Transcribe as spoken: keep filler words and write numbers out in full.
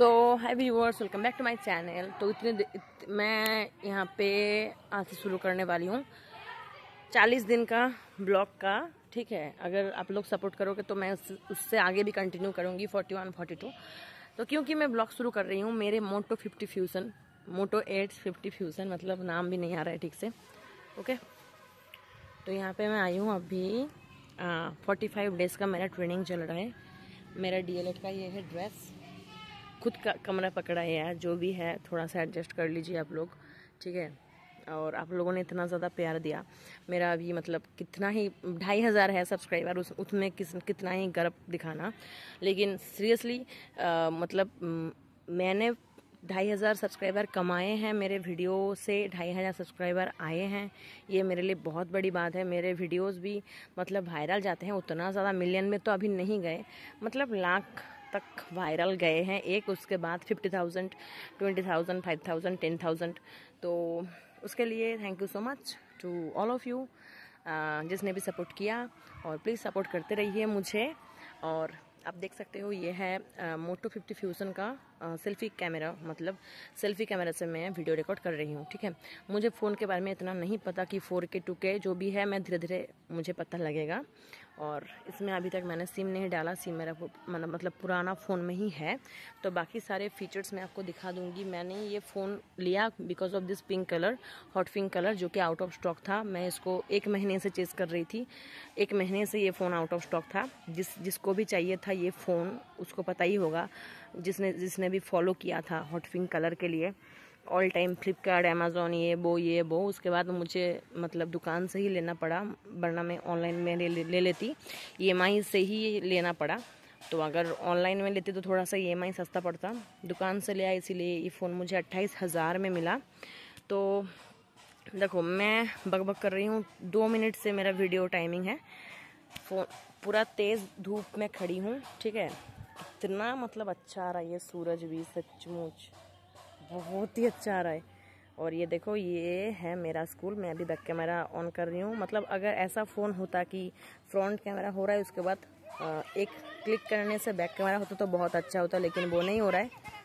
So hi viewers, welcome back to my channel. तो इतने इत, मैं यहाँ पे आज से शुरू करने वाली हूँ चालीस दिन का ब्लॉग का। ठीक है, अगर आप लोग सपोर्ट करोगे तो मैं उस, उससे आगे भी कंटिन्यू करूँगी फोर्टी वन फोर्टी टू। तो क्योंकि मैं ब्लॉग शुरू कर रही हूँ मेरे Moto fifty Fusion Moto Edge fifty Fusion मतलब नाम भी नहीं आ रहा है ठीक से। ओके, तो यहाँ पे मैं आई हूँ अभी फोर्टी फाइव डेज़ का मेरा ट्रेनिंग चल रहा है। मेरा डी एल एड का ये है ड्रेस, खुद का कमरा पकड़ा है यार, जो भी है थोड़ा सा एडजस्ट कर लीजिए आप लोग, ठीक है। और आप लोगों ने इतना ज़्यादा प्यार दिया, मेरा अभी मतलब कितना ही ढाई हज़ार है सब्सक्राइबर, उस उसमें किस कितना ही गर्व दिखाना, लेकिन सीरियसली मतलब म, मैंने ढाई हज़ार सब्सक्राइबर कमाए हैं मेरे वीडियो से, ढाई हज़ार सब्सक्राइबर आए हैं, ये मेरे लिए बहुत बड़ी बात है। मेरे वीडियोस भी मतलब वायरल जाते हैं, उतना ज़्यादा मिलियन में तो अभी नहीं गए, मतलब लाख तक वायरल गए हैं एक, उसके बाद fifty thousand, twenty thousand, five thousand, ten thousand. तो उसके लिए thank you so much to all of you जिसने भी सपोर्ट किया, और प्लीज़ सपोर्ट करते रहिए मुझे। और आप देख सकते हो ये है मोटो फिफ्टी फ्यूज़न का सेल्फ़ी कैमरा, मतलब सेल्फ़ी कैमरा से मैं वीडियो रिकॉर्ड कर रही हूँ, ठीक है। मुझे फ़ोन के बारे में इतना नहीं पता कि फोर के टू के जो भी है, मैं धीरे धीरे मुझे पता लगेगा। और इसमें अभी तक मैंने सिम नहीं डाला, सिम मेरा मतलब पुराना फ़ोन में ही है, तो बाकी सारे फीचर्स मैं आपको दिखा दूँगी। मैंने ये फ़ोन लिया because of this pink colour, hot pink colour, जो कि आउट ऑफ स्टॉक था। मैं इसको एक महीने से चेज़ कर रही थी, एक महीने से ये फ़ोन आउट ऑफ स्टॉक था। जिस जिसको भी चाहिए था ये फ़ोन, उसको पता ही होगा, जिसने जिसने भी फॉलो किया था हॉट पिंक कलर के लिए। ऑल टाइम फ्लिपकार्ट, अमेज़ॉन, ये वो ये वो उसके बाद मुझे मतलब दुकान से ही लेना पड़ा, वरना मैं ऑनलाइन में ले, ले, ले लेती, ई एम आई से ही लेना पड़ा। तो अगर ऑनलाइन में लेती तो थोड़ा सा ई एम आई सस्ता पड़ता, दुकान से लिया, इसीलिए ये फ़ोन मुझे अट्ठाईस हज़ार में मिला। तो देखो मैं बकबक कर रही हूँ, दो मिनट से मेरा वीडियो टाइमिंग है। फ़ोन पूरा तेज़ धूप में खड़ी हूँ, ठीक है। इतना मतलब अच्छा आ रहा है ये सूरज भी, सचमुच बहुत ही अच्छा आ रहा है। और ये देखो ये है मेरा स्कूल, मैं अभी बैक कैमरा ऑन कर रही हूँ। मतलब अगर ऐसा फ़ोन होता कि फ्रंट कैमरा हो रहा है, उसके बाद एक क्लिक करने से बैक कैमरा होता तो बहुत अच्छा होता, लेकिन वो नहीं हो रहा है।